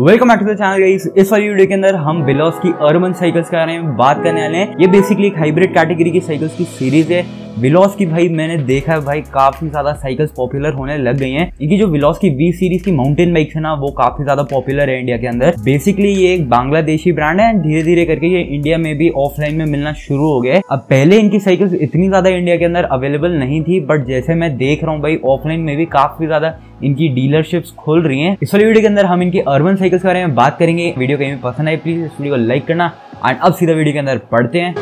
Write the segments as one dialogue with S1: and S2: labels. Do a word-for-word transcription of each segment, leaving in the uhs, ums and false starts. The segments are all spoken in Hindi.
S1: Welcome back to the channel guys. इस वाली वीडियो के अंदर हम वेलोस की अर्बन साइकिल्स के बारे में बात करने वाले हैं। ये बेसिकली एक हाइब्रिड कैटेगरी की साइकिल्स की सीरीज है। वेलोस की भाई मैंने देखा है भाई काफी ज्यादा साइकिल्स पॉपुलर होने लग गई हैं। इनकी जो वेलोस की वी सीरीज की माउंटेन बाइक्स है ना वो काफी ज्यादा पॉपुलर है इंडिया के अंदर। बेसिकली ये एक बांग्लादेशी ब्रांड है। धीरे धीरे करके ये इंडिया में भी ऑफलाइन में मिलना शुरू हो गया है। अब पहले इनकी साइकिल्स इतनी ज्यादा इंडिया के अंदर अवेलेबल नहीं थी, बट जैसे मैं देख रहा हूँ भाई ऑफलाइन में भी काफी ज्यादा इनकी डीलरशिप्स खुल रही हैं। इस वाली वीडियो के अंदर हम इनकी अर्बन साइकिल्स के बारे में बात करेंगे। वीडियो कहीं पसंद आए प्लीज इस वीडियो को लाइक करना। एंड अब सीधा वीडियो के अंदर पढ़ते हैं।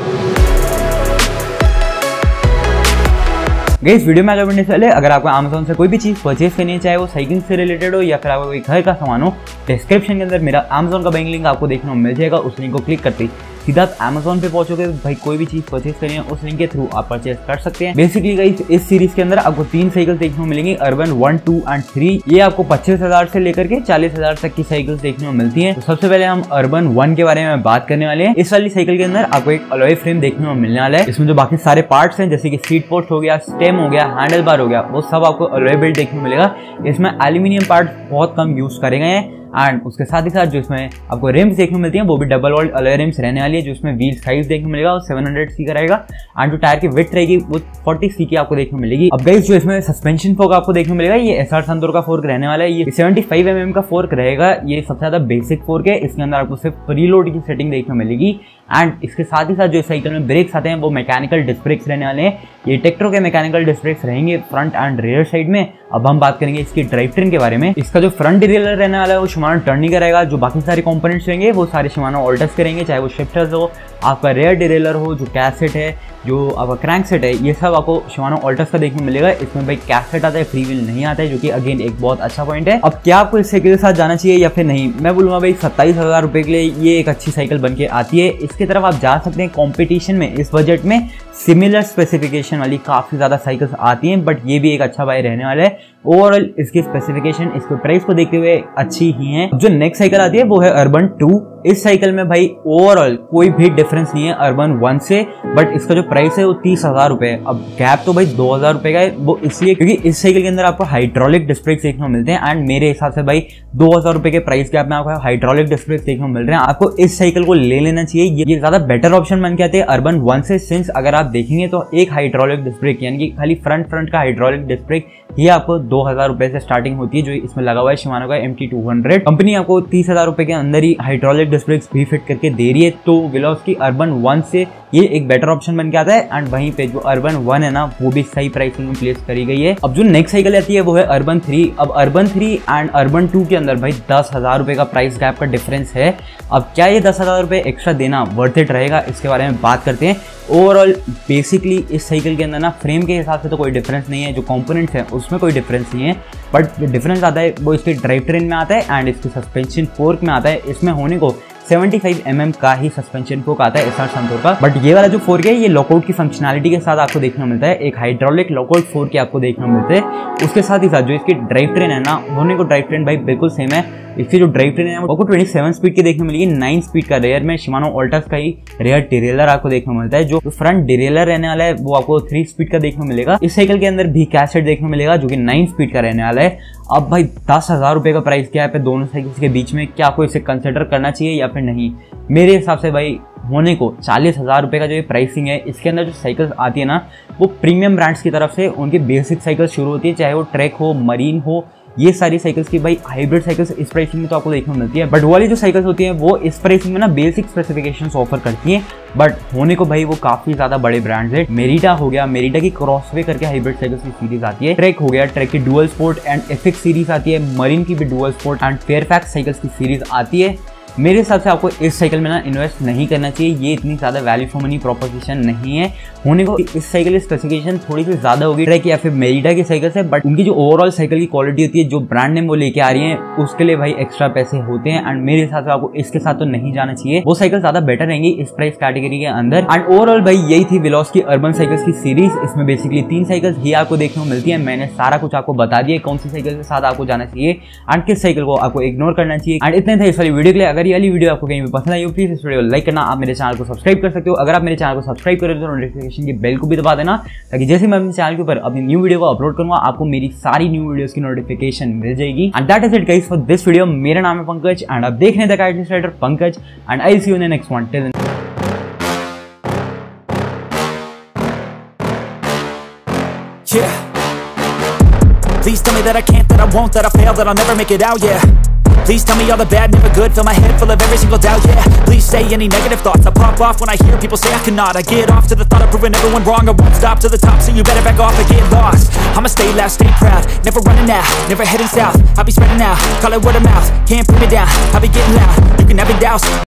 S1: गाइस वीडियो में आगे बढ़ने से पहले अगर आपको Amazon से कोई भी चीज परचेज करनी है, चाहे वो साइकिल से रिलेटेड हो या फिर आपको कोई घर का सामान हो, डिस्क्रिप्शन के अंदर मेरा Amazon का बैंक लिंक आपको देखने को मिल जाएगा। उस लिंक को क्लिक करते ही सीधा Amazon पे पहुंचोगे भाई कोई भी चीज परचेज करनी है उस लिंक के थ्रू आप परचेज कर सकते हैं। बेसिकली गाइस इस सीरीज के अंदर आपको तीन साइकिल्स देखने को मिलेंगी, urban one two and three. ये आपको पच्चीस हजार से लेकर के चालीस हजार तक की साइकिल्स देखने को मिलती हैं। तो सबसे पहले हम अर्बन वन के बारे में बात करने वाले हैं। इस वाली साइकिल के अंदर आपको एक अलॉय फ्रेम देखने को मिलने वाला है। इसमें जो बाकी सारे पार्ट्स हैं जैसे कि सीट पोस्ट हो गया, स्टेम हो गया, हैंडल बार हो गया, वो सब आपको अलॉय बिल्ड देखने को मिलेगा। इसमें एल्यूमिनियम पार्ट बहुत कम यूज करे गए हैं। एंड उसके साथ ही साथ जो इसमें आपको रिम्स देखने को मिलती हैं वो भी डबल वॉल्ड अलॉय रिम्स रहने वाली है, जो इसमें व्हील साइज देखने को मिलेगा और सेवन हंड्रेड सी का रहेगा। एंड जो टायर की विड्थ रहेगी वो फोर्टी सी की आपको देखने को मिलेगी। अब गाइस जो इसमें सस्पेंशन फोर्क आपको देखने को मिलेगा ये एसआर संतूर का फोर्क रहने वाला है। ये सेवेंटी फाइव एम एम का फोर्क रहेगा। ये सबसे ज्यादा बेसिक फोर्क है। इसके अंदर आपको सिर्फ प्रीलोड की सेटिंग देखने को मिलेगी। एंड इसके साथ ही साथ जो साइकिल में ब्रेक्स आते हैं वो मैकेनिकल डिस्क ब्रेक्स रहने वाले हैं। ये टेक्ट्रो के मैकेनिकल डिस्क ब्रेक्स रहेंगे फ्रंट एंड रियर साइड में। अब हम बात करेंगे इसकी ड्राइव ट्रेन के बारे में। इसका जो फ्रंट डिरेलर रहने वाला है वो शिमानो टर्नी का रहेगा। जो बाकी सारे कंपोनेंट्स रहेंगे वो सारे शिमानो ऑल्टस करेंगे, चाहे वो शिफ्टर्स हो, आपका रेयर डिरेलर हो, जो कैसेट है, जो आपका क्रैंक सेट है, ये सब आपको शिमानो ऑल्टस का देखने को मिलेगा। इसमें भाई कैसेट आता है, फ्री व्हील नहीं आता है, जो कि अगेन एक बहुत अच्छा पॉइंट है। अब क्या आपको इस साइकिल के साथ जाना चाहिए या फिर नहीं, मैं बोलूंगा भाई सत्ताईस हजार रुपए के लिए ये एक अच्छी साइकिल बन के आती है। इसकी तरफ आप जा सकते हैं कॉम्पिटिशन में। इस बजट में सिमिलर स्पेसिफिकेशन वाली काफी ज्यादा साइकिल्स आती हैं, बट ये भी एक अच्छा बाय रहने वाला है। ओवरऑल इसकी स्पेसिफिकेशन इसके प्राइस को देखते हुए अच्छी ही है। जो नेक्स्ट साइकिल आती है वो है अर्बन टू। इस साइकिल में भाई ओवरऑल कोई भी डिफरेंस नहीं है अर्बन वन से, बट इसका जो प्राइस है वो तीस हजार रुपए है। अब गैप तो भाई दो हजार रुपए का है, वो इसलिए क्योंकि इस साइकिल के अंदर आपको हाइड्रोलिक डिस्क ब्रेक्स देखने को मिलते हैं। एंड मेरे हिसाब से भाई दो हजार रुपए के प्राइस गैप में आपको हाइड्रोलिक डिस्क ब्रेक्स देखने को मिल रहे हैं। आपको इस साइकिल को ले लेना चाहिए। ये ज्यादा बेटर ऑप्शन बन के आते हैं अर्बन वन से। सिंस अगर आप देखेंगे तो एक हाइड्रोलिक डिस्क ब्रेक यानी कि खाली फ्रंट फ्रंट का हाइड्रोलिक डिस्क ब्रेक ये आपको दो हजार रुपए से स्टार्टिंग होती है, जो इसमें लगा हुआ है शिमानो का M T two hundred. Company आपको तीस हजार रुपए के अंदर ही हाइड्रोलिक डिस्क ब्रेक्स भी फिट करके दे रही है। तो वेलोस की अर्बन वन से ये एक बेटर ऑप्शन बन के आता है। एंड वहीं पे जो अर्बन वन है ना वो भी सही प्राइसिंग में प्लेस करी गई है। अब जो नेक्स्ट साइकिल आती है वो है अर्बन थ्री। अब urban three and urban two के अंदर भाई दस हजार रुपए का प्राइस गैप का डिफरेंस है। अब क्या ये दस हजार रुपए एक्स्ट्रा देना वर्थ इट रहेगा, इसके बारे में बात करते हैं। ओवरऑल बेसिकली इस साइकिल के अंदर ना फ्रेम के हिसाब से तो कोई डिफरेंस नहीं है, जो कंपोनेंट्स हैं उसमें कोई डिफरेंस नहीं है, बट जो डिफरेंस आता है वो इसके ड्राइव ट्रेन में आता है एंड इसके सस्पेंशन फोर्क में आता है। इसमें होने को पचहत्तर एम एम का ही सस्पेंशन फोर्क आता है एसआर संतूर का, बट ये वाला जो फोर्क है ये लॉकआउट की फंक्शनैलिटी के साथ आपको देखने को मिलता है। एक हाइड्रोलिक लॉकआउट फोर्क आपको देखने को मिलते हैं। उसके साथ ही साथ जो इसकी ड्राइव ट्रेन है ना होने को ड्राइव ट्रेन भाई बिल्कुल सेम है। इसकी जो ड्राइव ट्रेन है वो आपको सत्ताईस स्पीड की देखने को मिलेगी। नाइन स्पीड का रेयर में शिमानो ऑल्टस का ही रेयर डिरेलर आपको देखने को मिलता है। जो फ्रंट डिरेलर रहने वाला है वो आपको थ्री स्पीड का देखने को मिलेगा। इस साइकिल के अंदर भी कैसेट देखने को मिलेगा जो कि नाइन स्पीड का रहने वाला है। अब भाई दस हजार रुपए का प्राइस क्या है दोनों साइकिल्स के बीच में, क्या आपको इसे कंसिडर करना चाहिए या फिर नहीं? मेरे हिसाब से भाई होने को चालीस हजार रुपए का जो ये प्राइसिंग है, इसके अंदर जो साइकिल्स आती है ना वो प्रीमियम ब्रांड्स की तरफ से उनकी बेसिक साइकिल शुरू होती है, चाहे वो ट्रैक हो, मरीन हो, ये सारी साइकिल्स की भाई हाइब्रिड साइकिल्स इस प्राइसिंग में तो आपको देखने को मिलती है। बट वो वाली जो साइकिल्स होती हैं वो इस प्राइसिंग में ना बेसिक स्पेसिफिकेशंस ऑफर करती हैं, बट होने को भाई वो काफी ज्यादा बड़े ब्रांड्स है। मेरिटा हो गया, मेरिटा की क्रॉसवे करके हाइब्रिड साइकिल्स की सीरीज आती है। ट्रैक हो गया, ट्रैक की dual sport and FX series आती है। मरीन की भी dual sport and Fairfax cycles की सीरीज आती है। मेरे हिसाब से आपको इस साइकिल में ना इन्वेस्ट नहीं करना चाहिए। ये इतनी ज्यादा वैल्यू फॉर मनी प्रोपोजिशन नहीं है। होने को इस साइकिल की स्पेसिफिकेशन थोड़ी सी ज्यादा होगी ट्रैक या फिर मेरिटा की साइकिल से, बट उनकी जो ओवरऑल साइकिल की क्वालिटी होती है, जो ब्रांड नेम वो लेके आ रही है, उसके लिए भाई एक्स्ट्रा पैसे होते हैं। एंड मेरे हिसाब से आपको इसके साथ तो नहीं जाना चाहिए। वो साइकिल ज्यादा बेटर रहेंगी इस प्राइस कैटेगरी के अंदर। एंड ओवरऑल भाई यही थी वेलोस की अर्बन साइकिल्स की सीरीज। इसमें बेसिकली तीन साइकिल्स ही आपको देखने को मिलती है। मैंने सारा कुछ आपको बता दिया कौन सी साइकिल के साथ आपको जाना चाहिए एंड किस साइकिल को आपको इग्नोर करना चाहिए। एंड इतने थे इस वाली वीडियो के लिए। अगर अगर ये वाली वीडियो आपको कहीं भी पसंद आई हो प्लीज इस वीडियो को लाइक करना, आप मेरे चैनल को सब्सक्राइब कर सकते हो। अगर आप मेरे चैनल को सब्सक्राइब करें तो नोटिफिकेशन की बेल को भी दबा देना, ताकि जैसे मैं अपने चैनल के ऊपर अपनी न्यू वीडियो को अपलोड करूंगा आपको मेरी सारी न्यू वीडियोस की नोटिफिकेशन मिल जाएगी। And that is it guys for this video. मेरा नाम है पंकज एंड आप देख रहे हैं the kite writer Pankaj and I see you in the next one. Till
S2: Yeah. Please tell me that I can't, that I won't, that I fail, that I'll never make it out, yeah. Please tell me all the bad, never good, fill my head full of every single doubt, yeah. Please say any negative thoughts, I pop off when I hear people say I cannot. I get off to the thought of proving everyone wrong, I won't stop to the top, so you better back off and get lost. I'ma stay loud, stay proud, never running out, never heading south. I'll be spreading out, call it word of mouth, can't put me down, I'll be getting loud, you can have it douse.